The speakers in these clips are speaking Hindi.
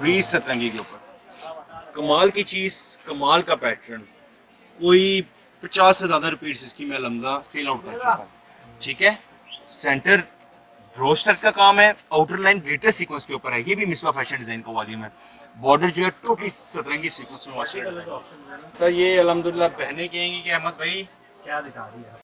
ब्रीज सतरंगी के ऊपर कमाल की चीज, कमाल का पैटर्न। कोई 50 से ज्यादा रिपीट्स इसकी मैं अलहमदा सेल आउट कर चुका हूँ। ठीक है, सेंटर ब्रोस्टर का काम है, आउटर लाइन ग्लिटर सीक्वेंस के ऊपर है। ये भी मिसबा फैशन डिजाइन का वॉल्यूम है। बॉर्डर जो है टोटली सतरंगी सीक्वेंस में माशाल्लाह। सर ये अल्हम्दुलिल्लाह बहनें कहेंगी कि अहमद भाई क्या दिखा रही है।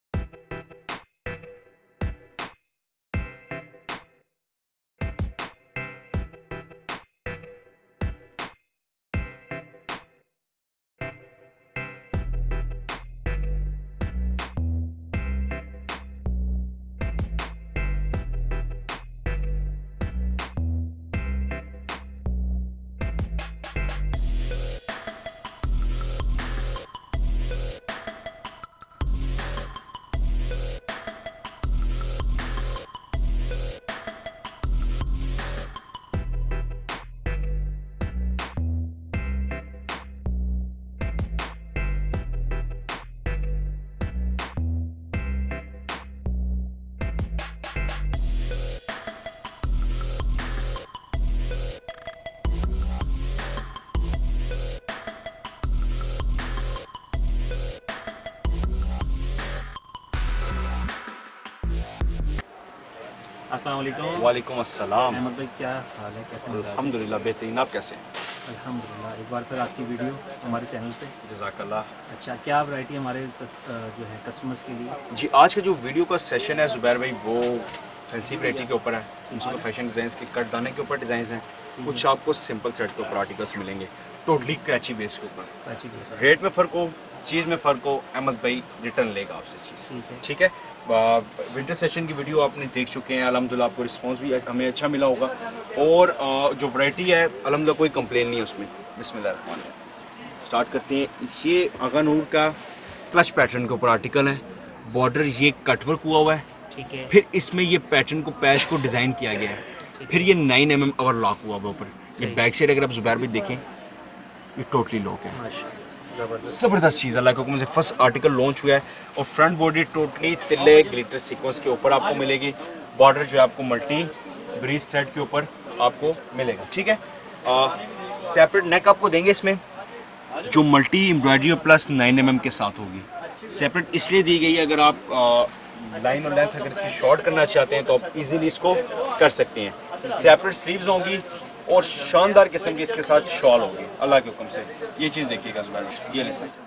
अस्सलाम वालेकुम। वालेकुम अस्सलाम। अहमद भाई क्या हाल है, कैसे मिजाज हैं? अल्हम्दुलिल्लाह बेहतरीन, आप कैसे हैं? अल्हम्दुलिल्लाह। एक बार फिर आपकी वीडियो हमारे चैनल पे। जज़ाकल्लाह। अच्छा, क्या वैरायटी हमारे जो है कस्टमर्स के लिए? जी, आज का जो वीडियो का सेशन है ज़ुबैर भाई, वो फैंसी वैरायटी के ऊपर है। उसमें फैशन डिज़ाइंस के कट दाने के ऊपर डिज़ाइंस हैं, कुछ आपको सिंपल थ्रेड के ऊपर आर्टिकल्स मिलेंगे, टोटली क्रैची बेस के ऊपर। प्राची बेस। रेट में फ़र्क हो, चीज़ में फ़र्क हो, अहमद भाई रिटर्न लेगा आपसे चीज़। ठीक है। ठीक है, विंटर सेशन की वीडियो आपने देख चुके हैं, अल्हम्दुलिल्लाह आपको रिस्पांस भी हमें अच्छा मिला होगा। और जो वैरायटी है अल्हम्दुलिल्लाह कोई कंप्लेन नहीं है उसमें। बिस्मिल्लाह स्टार्ट करते हैं। ये आगा नूर का क्लच पैटर्न के ऊपर आर्टिकल है। बॉर्डर ये कटवर्क हुआ है। ठीक है। फिर इसमें ये पैटर्न को पैच को डिज़ाइन किया गया है। फिर ये 9 mm ओवरलॉक हुआ हुआ ऊपर। ये बैक साइड अगर आप ज़ुबैर भी देखें, ये टोटली लॉक है। माशाल्लाह ज़बरदस्त। ज़बरदस्त चीज़, अल्लाह के हुक्म से फर्स्ट आर्टिकल लॉन्च हुआ है। और फ्रंट बॉडी टोटली तिल्ले ग्लिटर सीक्वेंस के ऊपर आपको मिलेगी। बॉर्डर जो है आपको मल्टी ब्रीज थ्रेड के ऊपर आपको मिलेगा। ठीक है, सेपरेट नेक आपको देंगे इसमें, जो मल्टी एम्ब्रॉयडरी और प्लस 9 mm के साथ होगी। सेपरेट इसलिए दी गई है, अगर आप लाइन और लेंथ अगर इसकी शॉर्ट करना चाहते हैं तो आप इजीली इसको कर सकते हैं। सेपरेट स्लीव्स होंगी और शानदार किस्म की इसके साथ शॉल होगी अल्लाह के हुक्म से। ये चीज़ देखिएगा ज़ुबैर, ये ले सकते।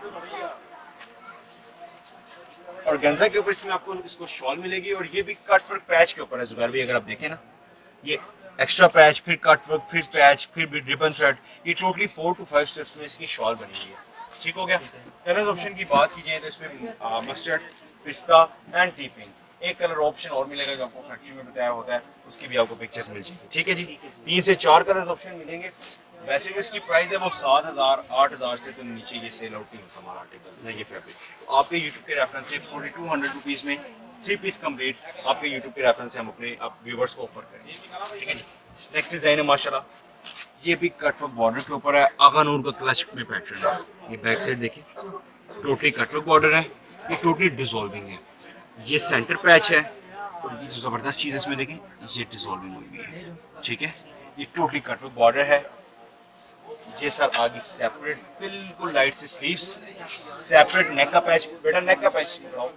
और गंजा के ऊपर इसमें आपको इसको शॉल मिलेगी। और ये भी कट वर्क पैच के ऊपर है ज़ुबैर भी, अगर आप देखें ना, ये एक्स्ट्रा पैच, फिर कट वर्क, फिर पैच, फिर रिबन थ्रेड, ये टोटली 4 to 5 स्टेप्स में इसकी शॉल बनी हुई है। ठीक हो गया। कलर्स ऑप्शन की बात की जाए तो इसमें मस्टर्ड, पिस्ता एंड टी पिंक। एक कलर ऑप्शन और मिलेगा जो आपको फैक्ट्री में बताया होता है, उसकी भी आपको पिक्चर्स मिल जाएगी। ठीक है जी, 3 से 4 कलर्स ऑप्शन मिलेंगे। वैसे जो इसकी प्राइस है वो 7,000 8,000 से तो नीचे ये सेल आउट नहीं होता हमारा आर्टिकल। ये फैब्रिक तो आपके यूट्यूब के रेफरेंस से 4200 रुपीज़ में 3 पीस कम्प्लीट आपके यूट्यूब के रेफरेंस से हम अपने व्यूवर्स को ऑफर करेंगे। ठीक है जी, नेक्स्ट डिज़ाइन है माशाल्लाह, ये भी कटवर्क बॉर्डर के ऊपर है। आगा नूर का क्लच में पैटर्न है। ये बैक साइड देखिए, टोटली कटवर्क बॉर्डर है। ये टोटली डिजॉल्विंग है। ये सेंटर पैच है। और ये जो ज़बरदस्त चीज़ है इसमें देखें, ये डिजॉल्विंग हुई है। ठीक है, ये टोटली कटवर्क बॉर्डर है। ये सर आगे सेपरेट बिल्कुल लाइट से स्लीव्स, सेपरेट नेक का पैच। बेटा नेक का पैच लगाओ,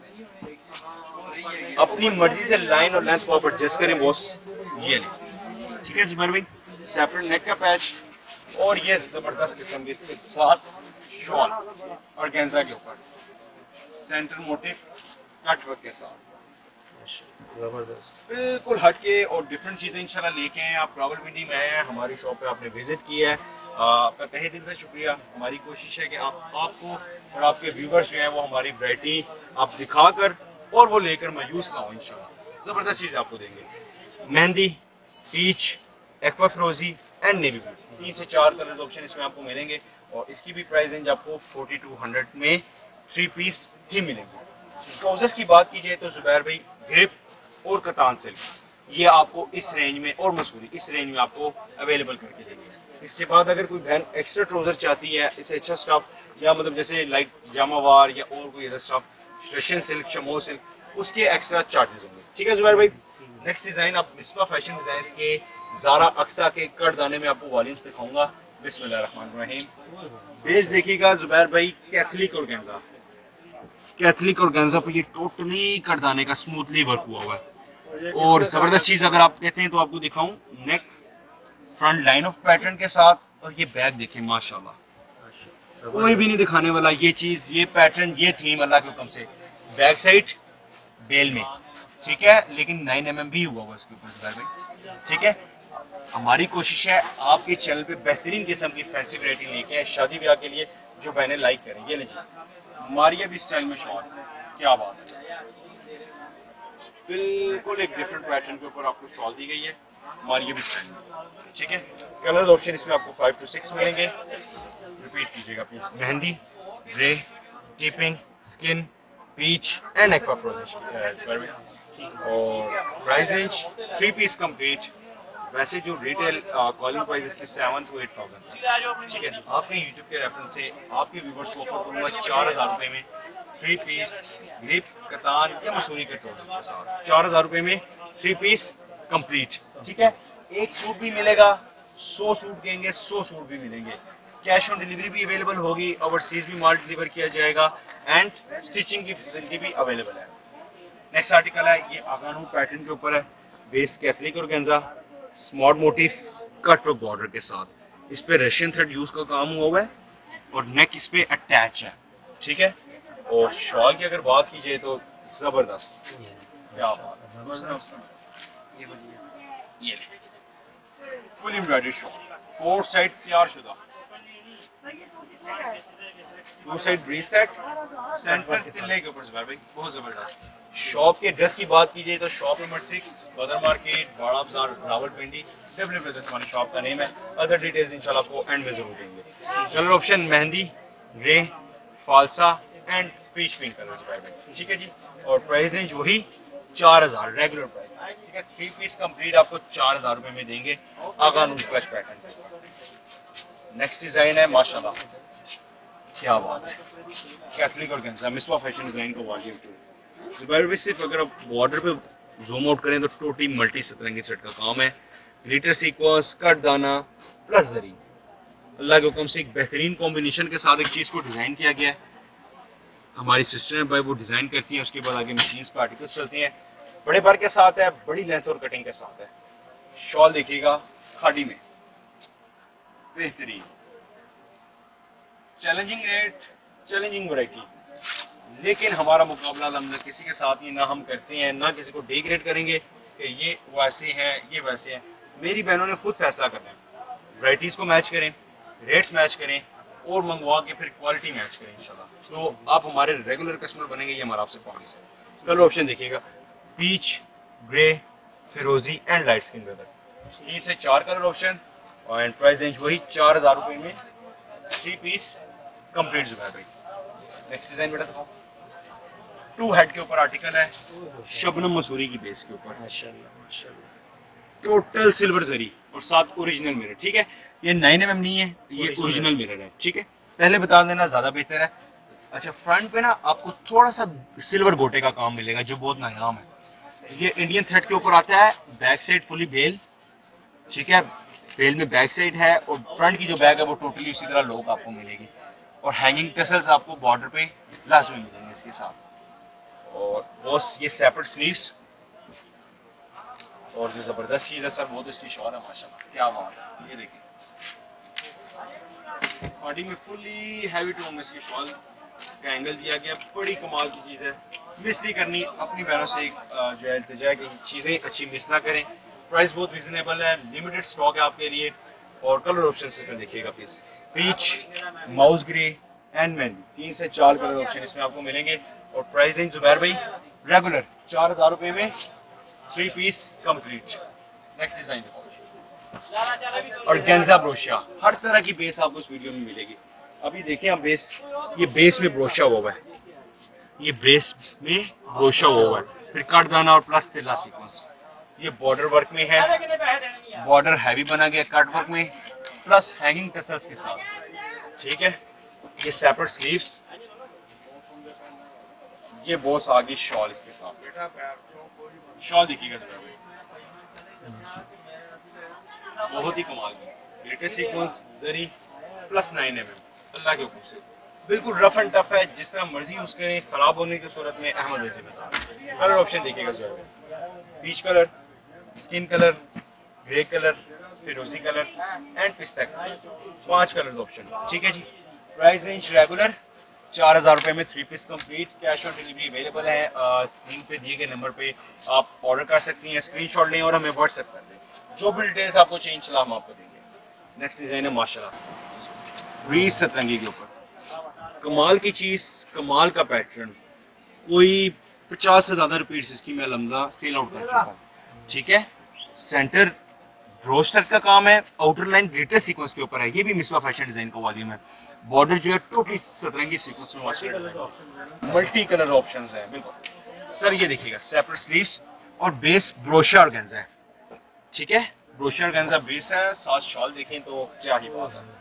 अपनी मर्जी से लाइन और लेंथ को आप एडजस्ट करें बॉस। ये ले, ठीक है ज़ुबैर भाई, सेपरेट नेक का पैच। और ये जबरदस्त किस्म की इसके साथ शॉल और गेंजा के ऊपर सेंटर मोटिव कट वर्क के साथ ज़बरदस्त। बिल्कुल हटके और डिफरेंट चीज़ें इंशाल्लाह लेके आए। आप रावलपिंडी में आए हैं, हमारी शॉप पे आपने विजिट किया है, आपका तहे दिल से शुक्रिया। हमारी कोशिश है कि आपको और आपके व्यूवर्स जो हैं वो हमारी वैरायटी आप दिखाकर और वो लेकर मायूस ना हो। इंशाल्लाह ज़बरदस्त चीज़ आपको देंगे। मेहंदी, पीच, एक्वा फ्रोजी एंड नेवी ब्लू, 3 से 4 कलर्स ऑप्शन इसमें आपको मिलेंगे। और इसकी भी प्राइस रेंज आपको 4200 में 3 पीस ही मिलेंगे। ट्राउजर्स की बात की जाए तो ज़ुबैर भाई, ग्रिप और कतान सिल्क, ये आपको इस रेंज में और मसूरी इस रेंज में आपको अवेलेबल करके देंगे। इसके बाद अगर कोई बहन एक्स्ट्रा ट्राउजर चाहती है, इससे अच्छा स्टफ या मतलब जैसे लाइक जामावार या और कोई अदर स्टफ, रशियन सिल्क, शमो सिल्क, उसके एक्स्ट्रा चार्जेस होंगे। ठीक है ज़ुबैर भाई। नेक्स्ट डिज़ाइन आप मिसबा फैशन डिज़ाइन के ज़ारा अक्सा के कर्दाने में आपको वॉल्यूम्स दिखाऊंगा। बिस्मिल्लाहिर्रहमानिर्रहीम। बेस देखिएगा जुबैर भाई, कैथलिक ऑर्गेन्जा, कैथलिक ऑर्गेन्जा पे ये टोटली कर्दाने का स्मूथली वर्क हुआ हुआ है। और ज़बरदस्त चीज़ अगर आप कहते हैं तो आपको दिखाऊं, neck front line of pattern के साथ, और ये बैक देखें माशाल्लाह, कोई भी नहीं दिखाने वाला। ये चीज़, ये पैटर्न, ये थीम अल्लाह के हुक्म से बैक साइड बेल में, ठीक है, लेकिन 9 mm भी हुआ हुआ इसके ऊपर जुबैर भाई, ठीक है। हमारी कोशिश है आपके चैनल पे बेहतरीन किस्म की फैंसी वैरायटी लेके आए शादी ब्याह के लिए, जो बहनें लाइक करें। ये लीजिए मारिया भी स्टाइल में शॉल, क्या बात है, बिल्कुल एक डिफरेंट पैटर्न के ऊपर आपको शॉल दी गई है मारिया भी स्टाइल में, ठीक है। कलर ऑप्शन इसमें आपको 5 to 6 मिलेंगे। रिपीट कीजिएगा प्लीज। मेहंदी, grey, tea pink, skin, peach and aqua फ्रोजन। और प्राइस रेंज 3 पीस कंप्लीट। वैसे जो रिटेल कॉलिंग प्राइस इसकी 7 to 8,000, ठीक है। आपके यूट्यूब के रेफरेंस से आपके व्यूवर्स को ऑफर करूंगा 4,000 रुपए में 3 पीस ग्रिप, कतान या मसूरी के ट्राउजर के साथ। 4,000 रुपए में 3 पीस कंप्लीट, ठीक है। एक सूट भी मिलेगा, 100 सूट देंगे 100 सूट भी मिलेंगे। कैश ऑन डिलीवरी भी अवेलेबल होगी, ओवरसीज भी माल डिलीवर किया जाएगा एंड स्टिचिंग की फैसिलिटी भी अवेलेबल है। नेक्स्ट आर्टिकल है, ये आगानू पैटर्न के ऊपर है, बेस कैथलिक organza, small motif, cut work border के साथ। इस पे रशियन थ्रेड यूज का काम हुआ हुआ है और नेक इस पे अटैच है, ठीक है। और शॉल की अगर बात की जाए तो जबरदस्त, क्या बात है, ये फुल एम्ब्रॉयडरी शॉल, 4 साइड तैयार शुदा, 2 साइड ब्रीज सेट, सेंटर तिल्ले के ऊपर जुबैर भाई, बहुत जबरदस्त। शॉप के ड्रेस की बात की जाए तो शॉप नंबर 6 बदर market, Bara Bazaar, Rawalpindi, W brothers हमारी शॉप का नेम है। अदर डिटेल्स इंशाल्लाह आपको एंड में जरूर देंगे। कलर ऑप्शन मेहंदी, ग्रे, फालसा and peach pink colour Zubair भाई, ठीक है जी। और प्राइस रेंज वही 4,000 रेगुलर प्राइस, ठीक है। 3 पीस कंप्लीट आपको 4,000 रुपए में देंगे आगानू क्लच पैटर्न। नेक्स्ट डिजाइन है माशाल्लाह, क्या बात है, कैथलिक ऑर्गेन्जा, मिसवा फैशन डिजाइन का वॉल्यूम 2। जुबैर भाई सिर्फ अगर आप बॉर्डर पे जूम आउट करें तो टोटली मल्टी सतरंगी थ्रेड का काम है। ग्लिटर सीक्वेंस, कट दाना प्लस जरी, अल्लाह के हुक्म से एक बेहतरीन कॉम्बिनेशन के साथ एक चीज़ को डिज़ाइन किया गया है। हमारी सिस्टर है भाई, वो डिज़ाइन करती हैं, उसके बाद आगे मशीन पर आर्टिकल्स चलते हैं। बड़े बार के साथ है, बड़ी लेंथ और कटिंग के साथ है। शॉल देखिएगा खाड़ी में, बेहतरीन, चैलेंजिंग रेट, चैलेंजिंग वैरायटी, लेकिन हमारा मुकाबला हम किसी के साथ ही ना हम करते हैं, ना किसी को डिग्रेड करेंगे कि ये वैसे हैं ये वैसे हैं। मेरी बहनों ने खुद फैसला करना है, वैरायटीज़ को मैच करें, रेट्स मैच करें और मंगवा के फिर क्वालिटी मैच करें इंशाल्लाह। तो आप हमारे रेगुलर कस्टमर बनेंगे, ये हमारा आपसे प्रॉमिस है। कलर ऑप्शन देखिएगा, पीच, ग्रे, फिरोजी एंड लाइट स्किन वेदर, 3 से 4 कलर ऑप्शन। और प्राइस रेंज वही 4,000 रुपये में 3 पीस कंप्लीट जुबैर भाई। नेक्स्ट डिजाइन बेटा दिखाओ, 2 हेड के ऊपर आर्टिकल है, शबनम मसूरी की बेस के ऊपर, माशाल्लाह माशाल्लाह, टोटल सिल्वर जरी और साथ ओरिजिनल मिरर, ठीक है। ये 9 mm नहीं है, ये ओरिजिनल मिरर है, ठीक है। पहले बता देना ज्यादा बेहतर है। अच्छा, फ्रंट पे ना आपको थोड़ा सा सिल्वर गोटे का काम मिलेगा जो बहुत नायाम है। ये इंडियन थ्रेड के ऊपर आता है, बैक साइड फुली बेल, ठीक है, बेल में बैक साइड है। और फ्रंट की जो बैग है वो टोटली इसी तरह लोग आपको मिलेगी। और हैंगिंग टसल्स आपको बॉर्डर पे लाजमी मिलेंगे इसके साथ। और बॉस ये सेपरेट स्लीव्स, और जो जबरदस्त चीज है सर वो तो इसकी शॉल है माशाल्लाह, क्या बात है। ये देखिए बॉडी में फुली हैवी टोन में इसकी शॉल का एंगल दिया गया, बड़ी कमाल की चीज़ है। मिस नहीं करनी, अपनी बहनों से जो है इल्तिजा की चीज़ें अच्छी मिस ना करें। प्राइस बहुत रीजनेबल है, लिमिटेड स्टॉक है आपके लिए। और कलर ऑप्शन इसमें देखिएगा please, peach, mouse grey and मेहंदी, 3 से 4 कलर ऑप्शन इसमें आपको मिलेंगे। और प्राइस रेंज जुबैर भाई रेगुलर 4,000 रुपये में 3 पीस कंप्लीट। नेक्स्ट डिजाइन और गेंजा ब्रोशिया, हर तरह की बेस आपको इस वीडियो में मिलेगी। अभी देखें आप बेस, ये बेस में ब्रोशिया हुआ है, ये बेस में ब्रोशिया हुआ है, फिर कटदाना और प्लस तिल्ला सीक्वेंस। ये बॉर्डर वर्क में है, बॉर्डर हैवी बना गया कट वर्क में प्लस हैंगिंग टसल्स के साथ, ठीक है। ये सेपरेट स्लीव्स, ये बॉस आ गई शॉल इसके साथ। शॉल देखिएगा बहुत ही कमाल की लेटेस्ट सीक्वेंस जरी प्लस 9 mm, अल्लाह के हुक्म से बिल्कुल रफ एंड टफ है, जिस तरह मर्जी यूज करें, खराब होने की सूरत में अहमद वैसे बता। कलर ऑप्शन देखिएगा sir, peach colour, skin colour, grey colour, फिरोजी कलर एंड पिस्ता कलर, 5 कलर ऑप्शन। ठीक है जी। प्राइस रेंज रेगुलर 4000 रुपये में 3 piece complete, cash on delivery available है। स्क्रीन पे दिए गए नंबर पे आप ऑर्डर कर सकती हैं, स्क्रीनशॉट लें और हमें व्हाट्सएप कर दें, जो भी डिटेल्स आपको चाहिए इंशाल्लाह हम आपको देंगे। नेक्स्ट डिजाइन है माशाल्लाह ब्रीज सतरंगी के ऊपर, कमाल की चीज, कमाल का पैटर्न, कोई 50 से ज्यादा रिपीट्स इसकी मैं अलहमदुलिल्लाह सेल आउट कर चुका हूँ। ठीक है, सेंटर ब्रोस्टर का काम है, आउटर लाइन ग्लिटर सीक्वेंस के ऊपर है, ये भी मिसबा फैशन डिजाइन का वॉल्यूम है। बॉर्डर जो है टोटली सतरंगी सीक्वेंस में माशाल्लाह, मल्टी कलर ऑप्शंस है बिल्कुल। सर ये देखिएगा सेपरेट स्लीव्स और बेस ब्रोशा ऑर्गेन्जा है। ठीक है, ब्रोशा ऑर्गेन्जा बेस है, साथ शॉल देखें तो क्या ही बात है,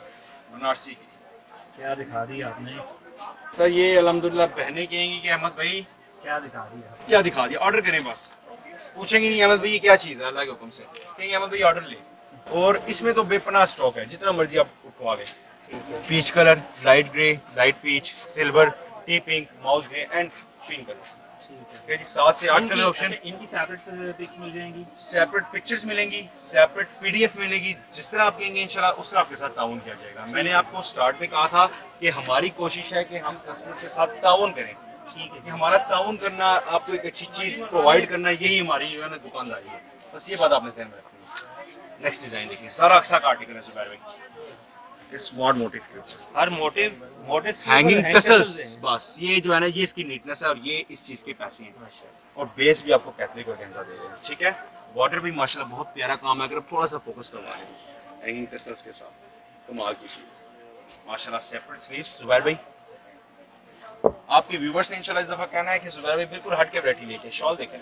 बनारसी की। क्या दिखा दी आपने सर ये अल्हम्दुलिल्लाह बहनें कहेंगी कि अहमद भाई क्या दिखा दिया क्या दिखा दिया, ऑर्डर करें बस, पूछेंगे नहीं अहमद भाई ये क्या चीज़ है, अल्लाह के हुक्म से कहेंगे अहमद भाई ऑर्डर ले। और इसमें तो बेपनाह स्टॉक है, जितना मर्जी आप उठवा लें। Peach colour, light grey, light peach, silver, tea pink, mouse grey and pink colour. ठीक है जी, 7 से 8 कलर ऑप्शन। इनकी सेपरेट पिक्स मिल जाएंगी, सेपरेट पिक्चर्स मिलेंगी, सेपरेट पीडीएफ मिलेगी, जिस तरह आप कहेंगे इंशाल्लाह उस तरह आपके साथ ताउन किया जाएगा। मैंने आपको स्टार्ट में कहा था कि हमारी कोशिश है कि हम कस्टमर के साथ ताउन करें। ठीक है, कि हमारा ताउन करना, आपको एक अच्छी चीज प्रोवाइड करना, यही हमारी जो है ना दुकानदारी है। बस ये बात आपने ध्यान में रखनी है। नेक्स्ट डिजाइन देखिए, सारा अक्सा का आर्टिकल है जुबैर भाई, स्मार्ट मोटिव के ऊपर, हर मोटिव हैंगिंग टसल्स, बस ये जो है ना ये इसकी नीटनेस है और ये इस चीज के पैसे हैं। और बेस भी आपको कैथलिक ऑर्गेन्जा दे रहे हैं। ठीक है, बॉर्डर भी माशाल्लाह बहुत प्यारा काम है, अगर आप थोड़ा सा फोकस करवा लें हैंगिंग टसल्स के साथ, कमाल की चीज माशाल्लाह। Separate sleeves. जुबैर भाई आपके व्यूवर्स ने इंशाल्लाह इस दफा कहना है कि जुबैर भाई बिल्कुल हट के वैरायटी लेके, शॉल देखें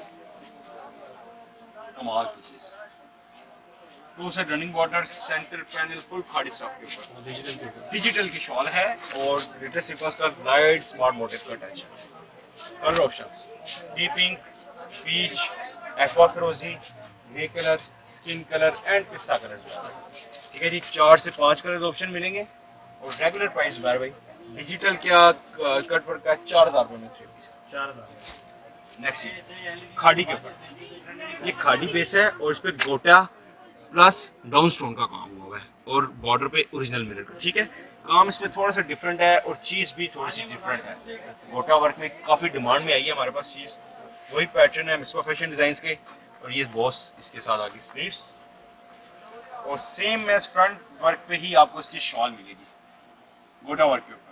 कमाल की चीज, two side running border, centre panel full खाड़ी स्टफ के ऊपर, डिजिटल की शॉल है और ग्लिटर सीक्वेंस का लाइट स्मार्ट मोटिव का टच है। Colour options tea pink, peach, aqua फिरोजी, grey colour, skin colour and पिस्ता कलर। ठीक है जी, 4 से 5 कलर ऑप्शन मिलेंगे और रेगुलर प्राइस बार भाई डिजिटल क्या कट वर्क का 4000 रुपये में 3 पीस। 4000। नेक्स्ट खाड़ी के ऊपर, ये खाड़ी बेस है और इस पर गोटा प्लस डाउन स्टोन का काम हुआ है और बॉर्डर पे ओरिजिनल मिरर का। ठीक है, काम इसमें थोड़ा सा डिफरेंट है और चीज़ भी थोड़ी सी डिफरेंट है। गोटा वर्क में काफ़ी डिमांड में आई है हमारे पास चीज़, वही पैटर्न है मिसबा फैशन डिजाइन के। और ये बॉस इसके साथ आगे स्लीव्स और सेम एज फ्रंट वर्क पे ही आपको इसकी शॉल मिलेगी गोटा वर्क के ऊपर,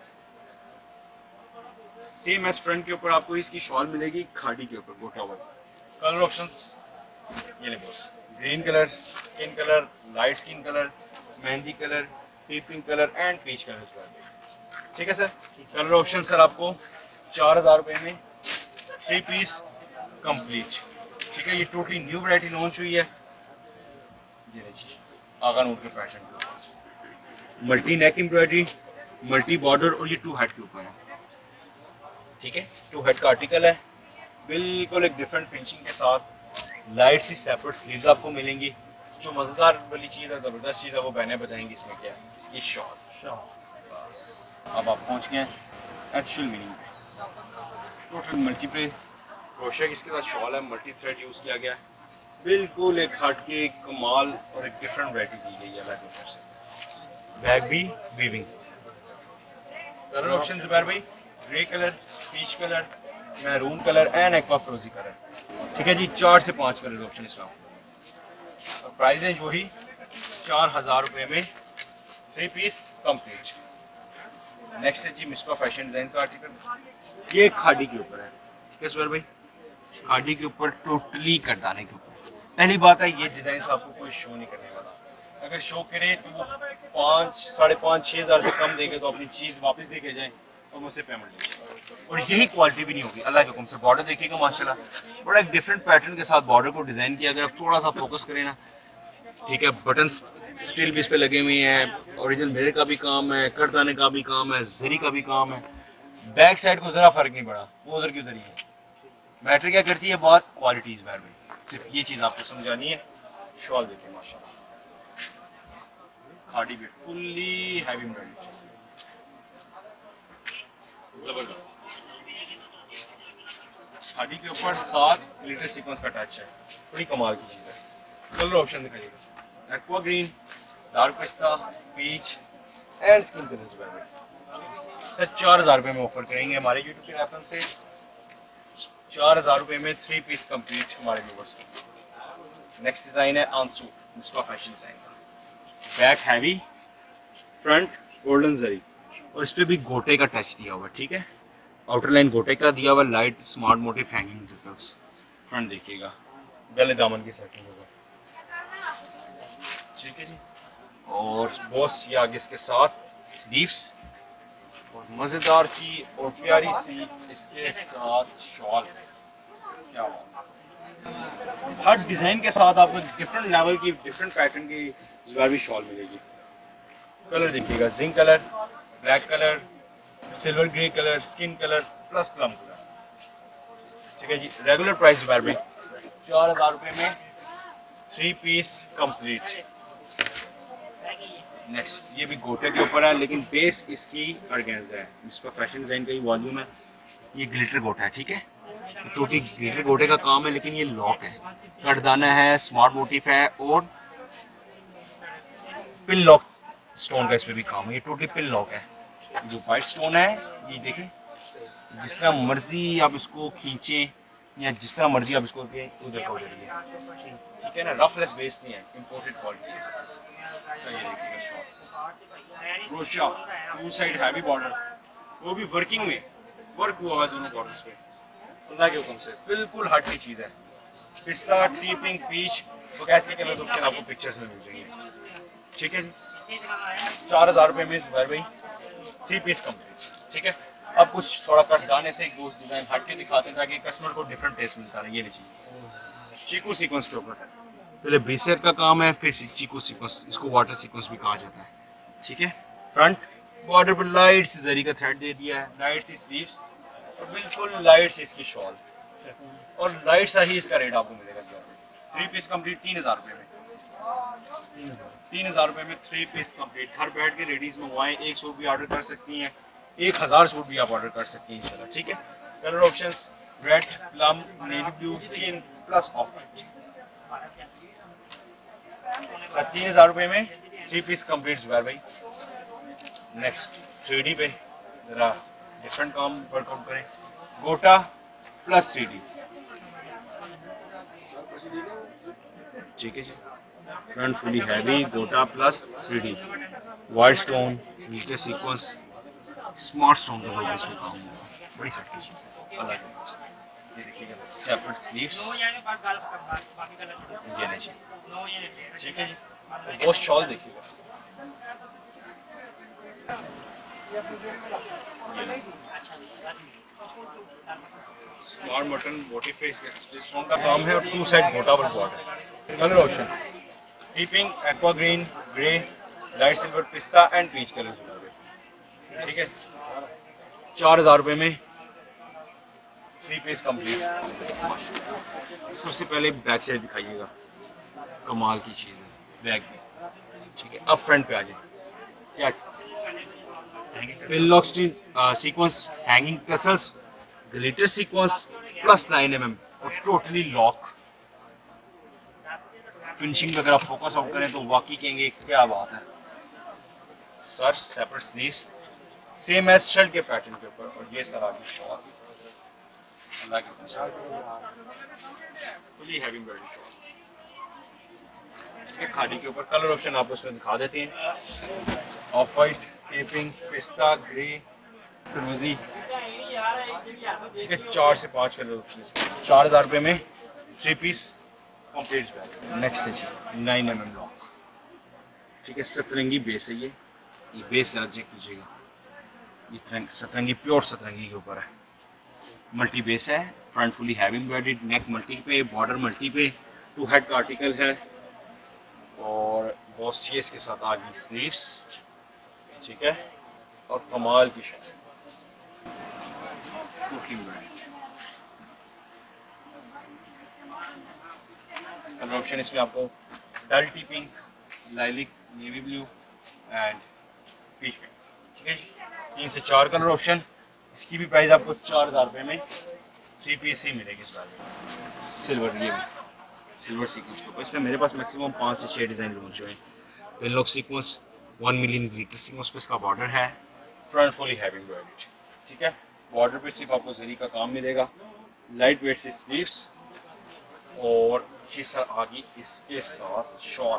सेम एज फ्रंट के ऊपर आपको इसकी शॉल मिलेगी खाड़ी के ऊपर गोटा वर्क। कलर ऑप्शंस ये ले boss, green colour, skin colour, light skin colour, मेहंदी colour, pink colour and peach colour. ठीक है सर, कलर ऑप्शन सर आपको 4000 रुपये में 3 पीस कंप्लीट। ठीक है, ये टोटली न्यू वैरायटी लॉन्च हुई है। ये देखिए आगा नोट के pattern, multi neck embroidery, multi border और ये 2 हेड के ऊपर है। ठीक है, 2 हेड का आर्टिकल है, बिल्कुल एक डिफरेंट फिनिशिंग के साथ, लाइट सी सेपरेट स्लीव्स आपको मिलेंगी। जो मजेदार वाली चीज़ है, ज़बरदस्त चीज़ है, वो बहनें बताएंगी इसमें क्या है। इसकी शॉल, अब आप पहुंच गए एक्चुअल मीनिंग पे। टोटल मल्टीप्ले क्रोशिया की इसके साथ शॉल है, मल्टी थ्रेड यूज़ किया गया है, बिल्कुल एक हट के कमाल और एक डिफरेंट वैरायटी दी गई है अलग से। बैग भी वीविंग। कलर ऑप्शन जुबैर भाई grey colour, peach colour, maroon colour and aqua फिरोजी कलर। ठीक है जी, 4 से 5 कलर ऑप्शन इसमें। और प्राइस है वही 4000 रुपये में 3 पीस कंप्लीट। नेक्स्ट है जी मिसबा फैशन डिजाइन का आर्टिकल, ये खाड़ी के ऊपर है। ठीक है सर भाई, खाड़ी के ऊपर टोटली करदाने के ऊपर। पहली बात है ये डिजाइन आपको कोई शो नहीं करने वाला, अगर शो करे तो 5, 5.5, 6000 से कम देंगे तो अपनी चीज़ वापस दे के जाएं और मुझसे पेमेंट लीजिए। और यही क्वालिटी भी नहीं होगी अल्लाह के हुक्म से। बॉर्डर देखिएगा माशाल्लाह बड़ा एक डिफरेंट पैटर्न के साथ बॉर्डर को डिज़ाइन किया, अगर आप थोड़ा सा फोकस करें ना। ठीक है, बटन स्टील भी इस पे लगे हुए हैं, ओरिजिनल मिरर का भी काम है, करदाने का भी काम है, जरी का भी काम है। बैक साइड को ज़रा फर्क नहीं पड़ा, वो उधर की उधर ही है। बैटरी क्या करती है, बहुत क्वालिटी इस बार में, सिर्फ ये चीज़ आपको समझानी है। शॉल देखिए माशाल्लाह, खाड़ी पे फुल्ली हैवी एम्ब्रॉयडरी, जबरदस्त। खाड़ी के ऊपर 7 ग्लिटर सीक्वेंस का टच है, बड़ी कमाल की चीज़ है। कलर ऑप्शन दिखाइएगा, एक्वा ग्रीन, डार्क पिस्ता, peach and skin colour. Sir 4,000 रुपये में ऑफर करेंगे हमारे यूट्यूब के रेफरेंस से, 4,000 रुपये में 3 पीस कंप्लीट हमारे व्यूवर्स को। नेक्स्ट डिज़ाइन है आंसू, जिसका फैशन डिज़ाइन का, बैक हैवी, फ्रंट गोल्डन जरी और इस पर भी गोटे का टच दिया हुआ है, ठीक है। आउटर लाइन गोटे का दिया हुआ, light smart motif hanging tassels. Front देखिएगा, गले दामन की सेटिंग होगा, ठीक है जी। और बॉस ये आगे इसके साथ स्लीव्स और मज़ेदार सी और प्यारी सी इसके साथ शॉल। क्या बात, हर डिज़ाइन के साथ आपको डिफरेंट लेवल की, डिफरेंट पैटर्न की ज्वेलरी शॉल मिलेगी। कलर देखिएगा, zinc colour, black colour, silver grey colour, skin colour plus plum colour, ठीक है जी। रेगुलर प्राइस में 4,000 रुपये में 3 पीस कंप्लीट। नेक्स्ट ये भी गोटे के ऊपर है, लेकिन बेस इसकी ऑर्गेन्जा है, जिसका फैशन डिजाइन का ही वॉल्यूम है। ये ग्लिटर गोटा है, ठीक है, टोटी ग्लिटर गोटे का काम है, लेकिन ये लॉक है, कटदाना है, स्मार्ट मोटिफ है और पिन लॉक स्टोन का इस पे भी काम है। ये टोटली पिन लॉक है, जो वाइट स्टोन है ये देखें, जिस तरह मर्जी आप इसको खींचें या जिस तरह मर्जी आप इसको उधर का उधर, ठीक है ना। रफलेस बेस नहीं है, इम्पोर्टेड क्वालिटी है। सही है, देखिएगा शॉट क्रोशिया, 2 साइड हैवी बॉर्डर, वो भी वर्किंग में वर्क हुआ है दोनों बॉर्डर्स पे, अल्लाह के हुक्म से बिल्कुल हट की चीज़ है। पिस्ता, टी पिंक, पीच वगैरह के कलर ऑप्शन आपको पिक्चर्स में मिल जाएंगे, ठीक है। 4,000 रुपये में जुबैर भाई 3 पीस कंप्लीट, ठीक है। अब कुछ थोड़ा कट गाने से डिजाइन हट के दिखाते हैं ताकि कस्टमर को डिफरेंट टेस्ट मिलता है। ये लीजिए, चीकू सीक्वेंस के ऊपर पहले ब्रेसलेट का काम है, फिर चीकू सीक्वेंस, इसको वाटर सीक्वेंस भी कहा जाता है, ठीक है। फ्रंट बॉर्डर पर लाइट सी जरी का थ्रेड दे दिया है, लाइट सी स्लीव्स और बिल्कुल लाइट सी इसकी शॉल और लाइट सा ही इसका रेट आपको मिलेगा। 3 पीस कंप्लीट 3,000 रुपये में, 3,000 रुपये में 3 पीस कंप्लीट। घर बैठ के लेडीज मंगवाएं, 1 सूट भी ऑर्डर कर सकती हैं, 1,000 सूट भी आप ऑर्डर कर सकती हैं इंशाल्लाह, ठीक है। Colour options red, plum, navy blue, skin plus off white. 3,000 रुपये में 3 पीस कंप्लीट जुबैर भाई। नेक्स्ट 3D पे जरा डिफरेंट काम वर्कआउट करें, गोटा प्लस 3D, ठीक है जी। फ्रंट फुली हैवी गोटा plus 3D, white stone, glitter sequence, smart stone का वर्क इसमें काम होगा, बड़ी हट की चीज़ है, अलग है। ये देखिएगा, सेपरेट स्लीव्स, ये नीचे, ठीक है जी। वो शॉल देखिएगा, स्मार्ट बटन मोटिव पे स्टोन का काम है और 2 साइड गोटा पर बॉर्डर है। Colour option tea pink, aqua green, grey, light silver, पिस्ता एंड पीच कलर, ठीक है। 4,000 रुपये में 3 पीस कंप्लीट। सबसे पहले बैक साइड दिखाइएगा, कमाल की चीज़ है, बैक भी, ठीक है। अब फ्रंट पे आ जाए, क्या pin lock sequence, hanging tassels, glitter sequence plus 9 mm और टोटली लॉक। फिनिशिंग पे अगर आप फोकस आउट करें तो वाकई कहेंगे क्या बात है। Sir separate sleeves, same as shirt के पैटर्न के ऊपर, और ये सर आगे शॉल, अल्लाह की कसम फुली हैवी एम्ब्रॉयडरी शॉल, ठीक है। खादी के ऊपर कलर ऑप्शन आपको इसमें दिखा देते हैं, ऑफ वाइट, पिंक, पिस्ता, ग्रे, फिरोजी, ठीक है। 4 से 5 कलर ऑप्शन इसमें। 4,000 रुपये में 3 पीस कंप्लीट। नेक्स्ट है जी 9 mm लॉक, ठीक है। सतरंगी बेस है, ये बेस जरा चेक कीजिएगा, ये सतरंगी प्योर सतरंगी के ऊपर है, मल्टी बेस है, front fully heavy embroidered, neck multi पे, बॉर्डर मल्टी पे, 2 हेड का आर्टिकल है और बॉस ये इसके साथ आ गई स्लीव्स, ठीक है। और कमाल की शर्ट, कलर ऑप्शन इसमें आपको dull tea pink, lilac, navy blue, and peach pink. ठीक है जी, 3 से 4 कलर ऑप्शन। इसकी भी प्राइस आपको 4000 रुपये में 3 पीस ही मिलेगी इस बार। सिल्वर, ये भी सिल्वर सीक्वेंस के ऊपर, इसमें मेरे पास मैक्सिमम 5 से 6 डिज़ाइन लॉन्च हुए हैं। Pin lock sequence 1 million glitter sequence पे इसका बॉर्डर है, फ्रंट फुली हैवी एम्ब्रॉयडरी। ठीक है, बॉर्डर पे सिर्फ आपको जरी का काम मिलेगा, लाइट वेट से स्लीव्स और ये सर आगे इसके साथ शॉल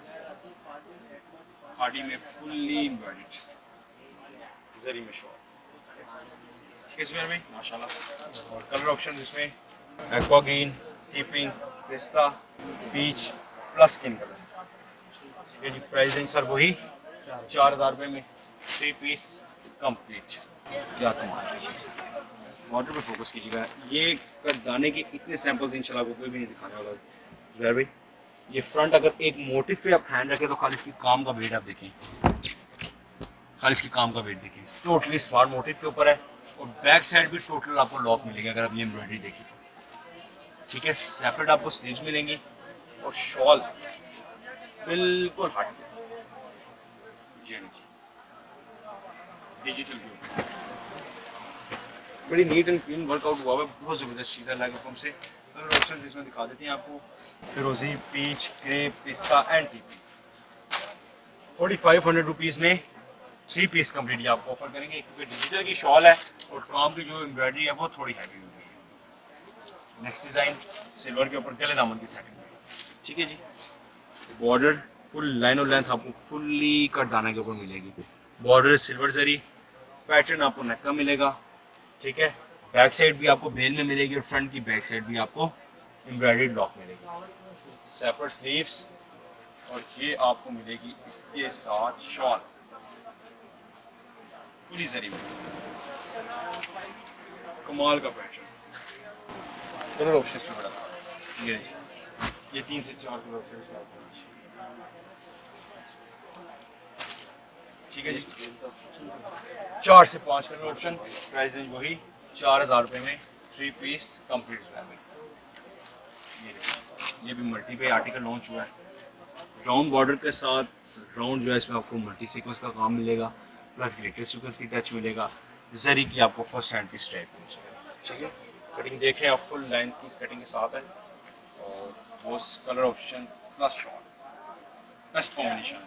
खाड़ी में फुल्ली एम्ब्रॉयडर्ड जरी में शॉल। ठीक है इसमें माशाल्लाह। और कलर ऑप्शन इसमें एक्वा ग्रीन, कीपिंग, पिस्ता, पीच प्लस स्किन कलर। ठीक है जी, प्राइसिंग सर वही 4000 रुपये में 3 पीस कंप्लीट। क्या कमाल है चीज़, बॉर्डर पे फोकस कीजिएगा। ये दाने के इतने सैंपल्स इंशाल्लाह आपको कोई भी नहीं दिखाने वाला जुबैर भाई। ये फ्रंट अगर एक मोटिव पे आप हैंड रखें तो खाली इसकी काम का वेट आप देखें, खाली इसकी काम का वेट देखें, टोटली स्मार्ट मोटिव के ऊपर है। और बैक साइड भी टोटल आपको लॉक मिलेगी अगर आप ये एम्ब्रॉयडरी देखिए तो। ठीक है, सेपरेट आपको स्लीव्स मिलेंगी और शॉल बिल्कुल हट डिजिटल व्यू, बड़ी नीट एंड क्लीन वर्कआउट हुआ है, बहुत ज़बरदस्त चीज़ है। लाइक हमसे कलर ऑप्शन इसमें दिखा देते हैं आपको, फिरोजी, पीच, ग्रे, पिस्ता एंड टीपी। 4500 रुपीज़ में 3 पीस कंप्लीट आपको ऑफर करेंगे, क्योंकि डिजिटल की शॉल है और काम की जो एम्ब्रॉयडरी है वो थोड़ी हैवी होगी है। नेक्स्ट डिज़ाइन सिल्वर के ऊपर गले दामन की सेटिंग है। ठीक है जी, बॉर्डर फुल लाइन और लेंथ आपको फुल्ली कट दाना के ऊपर मिलेगी। बॉर्डर सिल्वर जरी, पैटर्न आपको नेक का मिलेगा। ठीक है, बैक साइड भी आपको बेल में मिलेगी और फ्रंट की बैक साइड भी आपको एम्ब्रॉयडर्ड लॉक मिलेगी, सेपरेट स्लीव्स और ये आपको मिलेगी इसके साथ शॉल पूरी जरी में। कमाल का पैटर्न, कलर ऑप्शन में बड़ा ये 3 से 4 कलर ऑप्शन। ठीक है जी, 4 से 5 कलर ऑप्शन, प्राइस रेंज वही 4000 रुपये में 3 पीस कंप्लीट है। ये भी मल्टी पे आर्टिकल लॉन्च हुआ है, राउंड बॉर्डर के साथ राउंड जो है इसमें आपको मल्टी सीक्वेंस का काम मिलेगा, प्लस ग्लिटर सीक्वेंस की टच मिलेगा, जरी की आपको फर्स्ट हैंड पीस टाइप मिलेगा। ठीक है, कटिंग देख रहे हैं आप, फुल लाइन की कटिंग के साथ है और वो colour option plus short, best combination,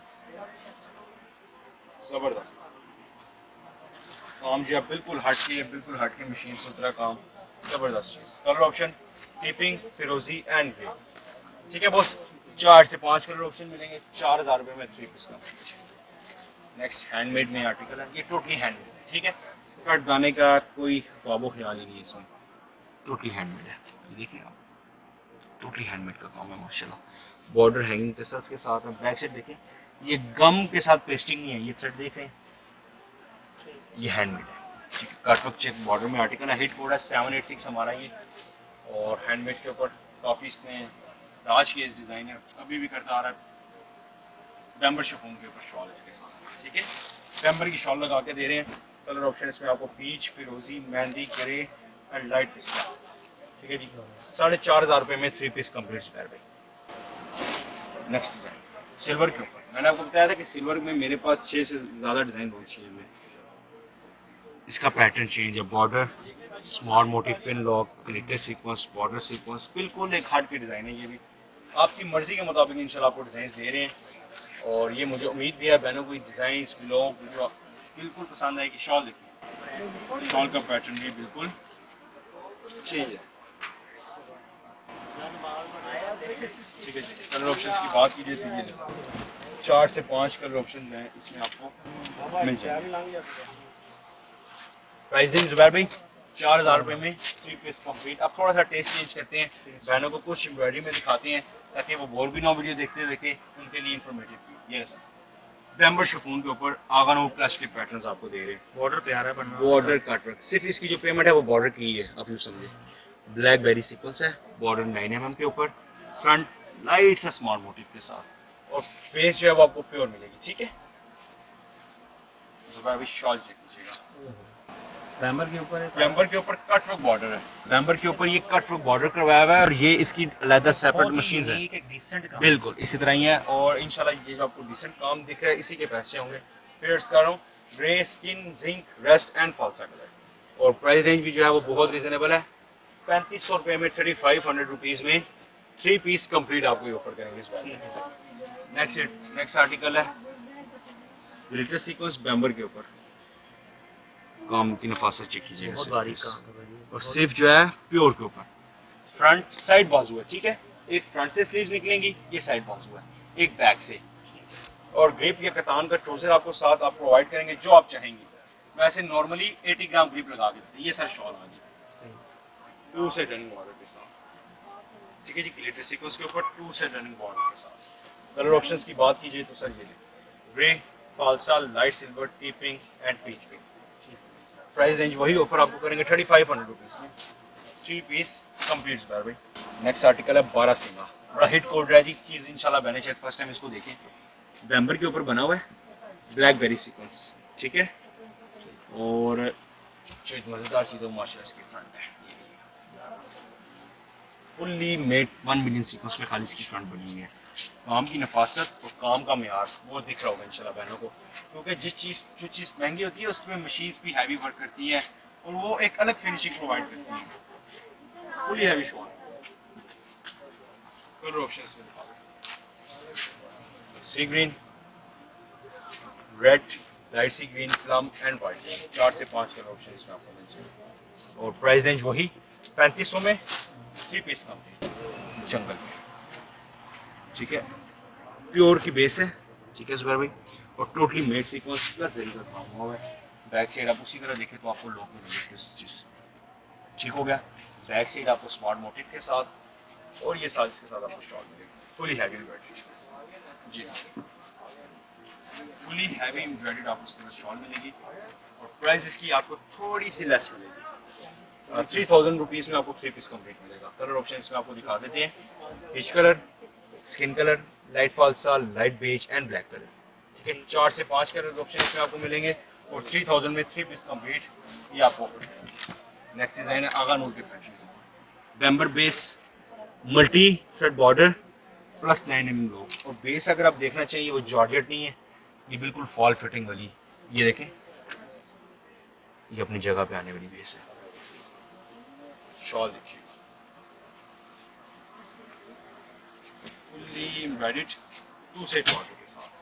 ज़बरदस्त काम जो है, बिल्कुल हट के मशीन से उतरा काम, ज़बरदस्त चीज़। कलर ऑप्शन कीपिंग, फिरोजी एंड ग्रे। ठीक है बॉस, 4 से 5 कलर ऑप्शन मिलेंगे 4000 रुपये में 3 पीस का। नेक्स्ट हैंडमेड में आर्टिकल है, ये टोटली हैंडमेड है। ठीक है, कट दाने का कोई ख्वाबो ख्याल ही नहीं है इसमें, टोटली हैंडमेड है। ये देखिए आप, टोटली हैंडमेड का काम है माशाल्लाह। बॉर्डर हैंगिंग टेसल्स के साथ है, बैक साइड देखें, ये गम के साथ पेस्टिंग नहीं है, ये थ्रेड देख रहे हैं, ये हैंडमेड है। ठीक है, कट वर्क चेक बॉर्डर में आर्टिकल है, हिट कोड है 786 हमारा ये, और हैंडमेड के ऊपर काफ़ी इसने राज की इस डिज़ाइन है, अभी भी करता आ रहा है। बैम्बर शिफॉन के ऊपर शॉल इसके साथ। ठीक है, बैम्बर की शॉल लगा के दे रहे हैं। कलर ऑप्शन इसमें आपको पीच, फिरोजी, मेहंदी, ग्रे एंड लाइट पिस्ता। ठीक है जी, 4500 रुपये में 3 पीस कंप्लीट स्क्वायर भाई। नेक्स्ट डिज़ाइन सिल्वर के ऊपर, मैंने आपको बताया था कि सिल्वर में मेरे पास 6 से ज़्यादा डिज़ाइन लॉन्च किए हुए। इसका पैटर्न चेंज है, border small motif, pin lock, glitter sequence, border sequence, बिल्कुल एक हट के डिज़ाइन है। ये भी आपकी मर्जी के मुताबिक इंशाल्लाह आपको डिज़ाइन दे रहे हैं, और ये मुझे उम्मीद भी है बहनों को डिज़ाइन ब्लॉग वीडियो बिल्कुल पसंद आएगी। शॉल देखिए, शॉल का पैटर्न भी बिल्कुल चेंज है। ठीक है जी, कलर ऑप्शन की बात कीजिए तो ये 4 से 5 कलर ऑप्शन हैं इसमें आपको मिल जाएंगे। प्राइसिंग जुबैर भाई 4000 रुपये में 3 पीस कंप्लीट। अब थोड़ा सा टेस्ट चेंज करते हैं, बहनों को कुछ एम्ब्रॉयडरी में दिखाते हैं ताकि वो बोर भी ना वीडियो देखते देखते उनके लिए इन्फॉर्मेटिव। ये सर बैम्बर शिफॉन के ऊपर आगानो प्लस के पैटर्न्स आपको दे रहे हैं, बॉर्डर प्यारा है, बॉर्डर कट वर्क, सिर्फ इसकी जो पेमेंट है वो बॉर्डर की है, आप यूँ समझे। ब्लैक बेरी सीक्वेंस है, बॉर्डर 9 mm के ऊपर, फ्रंट लाइट सा स्मॉल मोटिव के साथ, और फेस जो है वो आपको प्योर मिलेगी। ठीक है, जुबैर भाई शॉल चेक कीजिएगा, बैम्बर के ऊपर है बैम्बर के ऊपर कट वर्क बॉर्डर है, बैम्बर के ऊपर ये कट वर्क बॉर्डर करवाया हुआ है और ये इसकी अलग सेपरेट मशीन्स है, एक डिसेंट काम। बिल्कुल इसी तरह ही है। और इंशाल्लाह ये जो आपको डिसेंट काम दिख रहा है इसी के पैसे होंगे। फिर इसका रहा हूँ grey skin zinc rest and फालसा कलर, और प्राइस रेंज भी जो है वो बहुत रिजनेबल है। 3500 रुपये में 3500 रुपीज़ में 3 पीस कंप्लीट आपको ये ऑफर करेंगे इस बार। नेक्स्ट आर्टिकल है ग्लिटर सीक्वेंस बैम्बर के ऊपर, काम की नफासत चेक कीजिएगा, बहुत बारीक काम है भाई। और सिर्फ जो है प्योर के ऊपर फ्रंट साइड बाजू है, ठीक है, एक फ्रंट से स्लीव्स निकलेंगी, ये साइड बाजू है, एक बैक से, और ग्रिप या कतान का ट्राउजर आपको साथ आप प्रोवाइड करेंगे जो आप चाहेंगे। वैसे नॉर्मली 80 ग्राम ग्रिप लगा के देते हैं, ये सर शॉल आ गई 2 से रनिंग बॉर्डर के साथ, ठीक है जी, ग्लिटर सीक्वेंस के ऊपर 2 से रनिंग बॉर्डर के साथ। कलर ऑप्शंस की बात कीजिए तो सर ये ग्रे, फालसा, light silver, tea pink and peach pink. Price range वही ऑफर आपको करेंगे 3500 रुपीज़ में 3 पीस कंप्लीट बार भाई। नेक्स्ट आर्टिकल है 12 सीमा, बड़ा हिट कोड है जी, चीज़ इंशाल्लाह मैंने शायद फर्स्ट टाइम इसको देखें। बैम्बर के ऊपर बना हुआ है ब्लैकबेरी सीक्वेंस, ठीक है, और जो मज़ेदार चीज़ है माशाल्लाह इसकी फ्रंट है, फुल्ली मेड 1 मिलियन सीक्वेंस में खाली इसकी फ्रंट बनी हुई है। काम की नफासत और काम का मेयार वो दिख रहा होगा इंशाल्लाह बहनों को, क्योंकि जो चीज़ महंगी होती है उसमें मशीन्स भी हैवी वर्क करती हैं और वो एक अलग फिनिशिंग प्रोवाइड करती है। Fully heavy shawl, colour options में sea green, red, light sea green, plum and white, 4 से 5 कलर ऑप्शन इसमें आपको मिल जाएंगे। और प्राइस रेंज वही 3500 में 3 पीस कंप्लीट जंगल में, ठीक है, प्योर की बेस है, ठीक है जुबैर भाई, और totally made sequence plus zari का काम हुआ है। बैक साइड आप उसी तरह देखें तो आपको लॉक मिलेंगे इसके स्टिचेस, ठीक हो गया। बैक साइड आपको स्मार्ट मोटिव के साथ और ये साइज के साथ आपको शॉल मिलेगा, फुली हैवी एम्ब्रॉयडरी जी, फुली हैवी एम्ब्रॉयडरी आपको इसके साथ शॉल मिलेगी। और प्राइस इसकी आपको थोड़ी सी लेस मिलेगी, 3000 रुपीज़ में आपको 3 पीस कंप्लीट मिलेगा। कलर ऑप्शन इसमें आपको दिखा देते हैं, peach colour, skin colour, light फालसा, light beige and black colour, ठीक है, 4 से 5 कलर ऑप्शन इसमें आपको मिलेंगे और 3000 में 3 पीस कंप्लीट ये आपको ऑफर करेंगे। नेक्स्ट डिज़ाइन है आगा नूर के पैटर्न, बैम्बर base multi thread border plus 9 mm लो, और बेस अगर आप देखना चाहिए वो जॉर्जेट नहीं है, ये बिल्कुल फॉल फिटिंग वाली, ये देखें, ये अपनी जगह पे आने वाली बेस है। शॉल देखिए फुल्ली एम्ब्रॉयडर्ड 2 सेट बॉर्डर के साथ,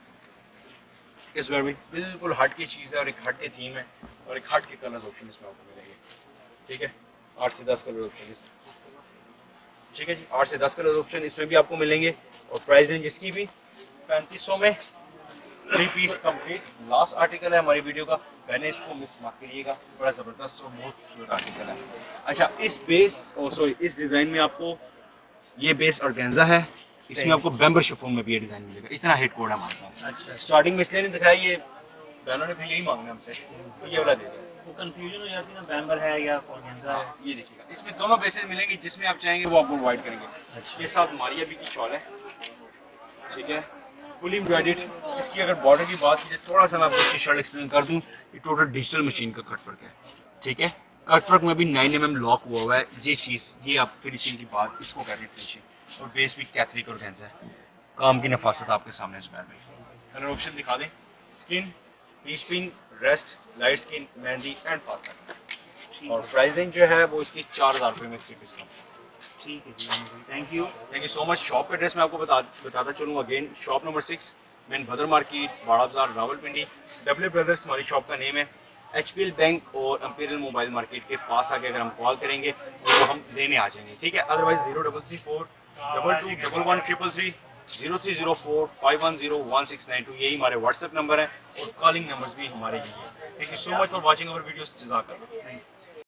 इस बार भी बिल्कुल हट की चीज़ है और एक हट की थीम है और एक हट के कलर ऑप्शन इसमें आपको मिलेंगे, ठीक है, 8 से 10 कलर ऑप्शन इसमें, ठीक है जी, 8 से 10 कलर ऑप्शन इसमें भी आपको मिलेंगे। और प्राइस रेंज इसकी भी 3500 में 3 पीस कंप्लीट। लास्ट आर्टिकल है हमारी वीडियो का, मैंने इसको मिस मत करिएगा, बड़ा ज़बरदस्त और बहुत खूबसूरत आर्टिकल है। अच्छा, इस बेस सॉरी इस डिज़ाइन में आपको ये बेस ऑर्गेन्जा है, इसमें आपको बैम्बर शिफॉन में भी ये डिज़ाइन मिलेगा, इतना हिट कोड है हमारे पास। अच्छा, स्टार्टिंग में इसलिए नहीं दिखाया, ये बहनों ने फिर यही मांगना हमसे, तो ये वाला दे दें, वो कंफ्यूजन हो जाती है ना, बैम्बर है या ऑर्गेन्जा है। ये देखिएगा, इसमें दोनों बेसेस मिलेंगे, जिसमें आप चाहेंगे वो आपको प्रोवाइड करेंगे। अच्छा। ये साथ मारिया भी की शॉल है, ठीक है, फुली एम्ब्रॉयडर्ड। इसकी अगर बॉर्डर की बात की जाए, थोड़ा सा मैं आपको इसकी शर्ट एक्सप्लेन कर दूं, ये टोटल डिजिटल मशीन का कट वर्क है, ठीक है, कट वर्क में भी 9 mm लॉक हुआ है, ये चीज़, ये आप फिनिशिंग की बात इसको कहते हैं फिनिशिंग, और बेस भी कैथरिक ऑर्गेन्जा है। काम की नफासत आपके सामने जुबैर भाई। कलर ऑप्शन दिखा दें, skin, peach pink, rest, light skin, mehndi and फालसा। और प्राइस रेंज जो है वो इसकी 4000 रुपये में 3 पीस का, ठीक है जी, thank you so much. Shop का एड्रेस मैं आपको बताता चलूँ अगेन, शॉप नंबर 6 मेन भदर market, Bara Bazaar, Rawalpindi. W brothers हमारी शॉप का नेम है। HPL बैंक और एम्पीरियल मोबाइल मार्केट के पास आके अगर हम कॉल करेंगे तो हम लेने आ जाएंगे, ठीक है, अदरवाइज 0334 22 11 333 0304 510 1692 यही हमारे व्हाट्सएप नंबर है और कॉलिंग नंबर्स भी हमारे यही है। Thank you so much for watching our videos, जज़ाकल्लाह।